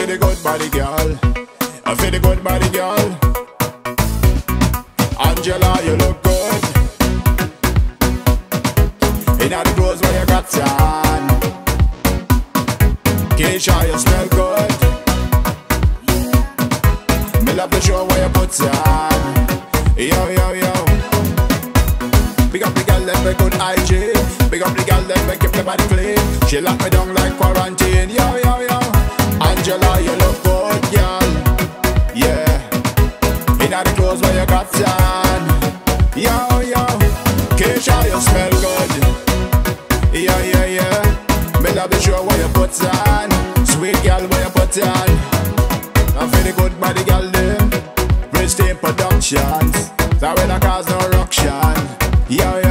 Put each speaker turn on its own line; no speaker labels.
the good body girl. I feel the good body girl. Angela, you look good. In all the clothes where you got on. Keisha, you smell good. Me love the show where you put on. Yo, yo, yo. Big up the girl, let me good hygiene. Big up the girl, let me keep the body clean. She lock me down like quarantine. Yo, yo, yo. Angela, you look good, girl. Yeah. In all the clothes where you got on. Yo, yo. Keisha, you smell good. Yeah, yeah, yeah. Me love the show where you put on. Sweet girl where you put on. I'm feeling good body girl them. Pristine Productions. That when I cause no ruction. Yeah, yeah.